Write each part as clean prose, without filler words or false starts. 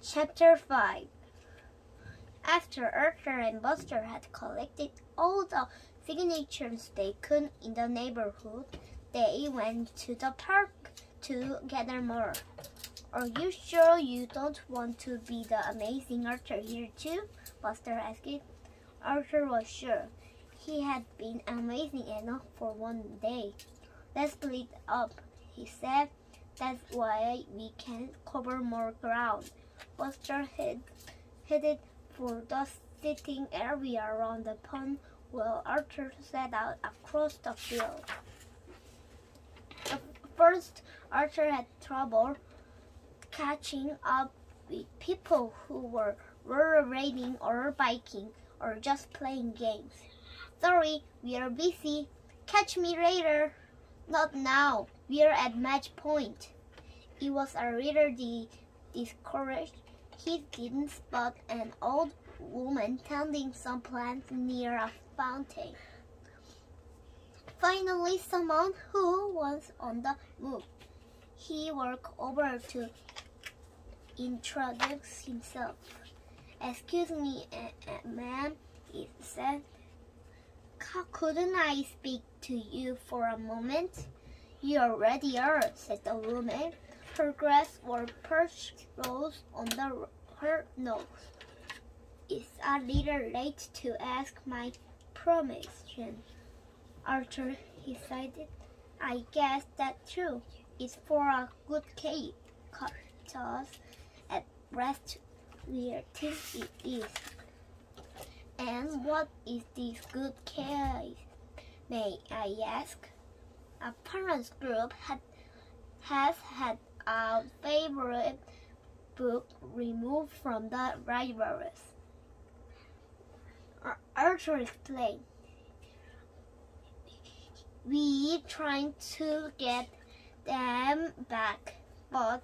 Chapter 5. After Arthur and Buster had collected all the signatures they could in the neighborhood, they went to the park to gather more. "Are you sure you don't want to be the amazing Arthur here too?" Buster asked. Arthur was sure. He had been amazing enough for one day. "Let's split up," he said. "That's why we can cover more ground." Buster headed for the sitting area around the pond while Arthur set out across the field. At first, Arthur had trouble catching up with people who were rollerblading or biking or just playing games. "Sorry, we are busy. Catch me later." "Not now. We're at match point." It was a little discouraged. He didn't spot an old woman tending some plants near a fountain. Finally, someone who was on the move. He walked over to introduce himself. "Excuse me, ma'am," he said. "Couldn't I speak to you for a moment?" "You already are," said the woman. Her glass were perched rose on her nose. "It's a little late to ask my permission." Arthur decided. "I guess that's true. It's for a good cause. At rest, we think it is." "And what is this good case, may I ask?" A parents group has had a favorite book removed from the libraries. Arthur explained. "We trying to get them back, but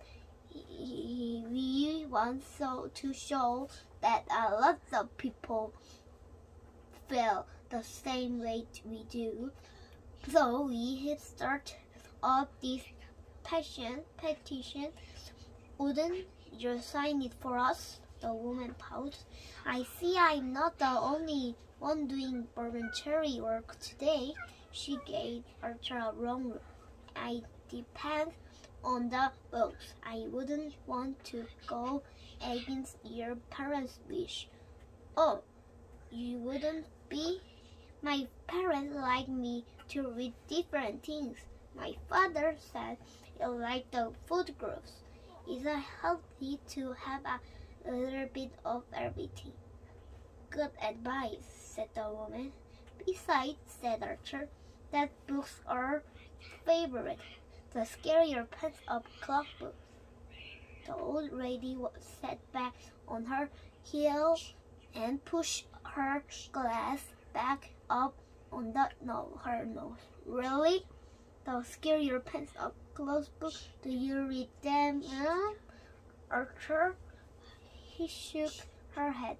we want to show that a lot of people feel the same way we do. So we start up this petition. Wouldn't you sign it for us?" The woman paused. "I see I'm not the only one doing voluntary work today." She gave Arthur a wrong look. "I depend on the books. I wouldn't want to go against your parents' wish." "Oh, you wouldn't be? My parents like me to read different things. My father said he liked the food groups. It's healthy to have a little bit of everything." "Good advice," said the woman. "Besides," said Arthur, "that books are favorite. The Scare Your Pants Up clock books." The old lady sat back on her heels and pushed her glass back up on her nose. "Really? The Scare Your Pants Up clothes book? Do you read them?" Arthur. He shook her head.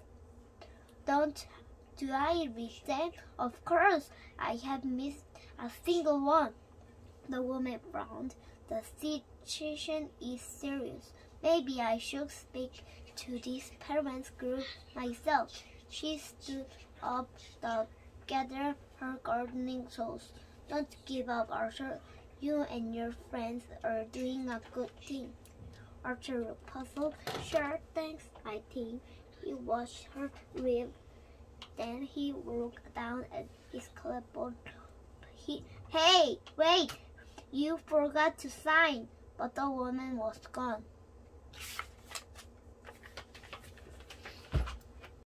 Do I read them? Of course. I have missed a single one." The woman frowned. "The situation is serious. Maybe I should speak to this parents group myself." She stood up to gather her gardening tools. "Don't give up, Arthur. You and your friends are doing a good thing." Arthur looked puzzled. "Sure, thanks, I think." He watched her rib. Then he looked down at his clipboard. "Hey, wait! You forgot to sign." But the woman was gone.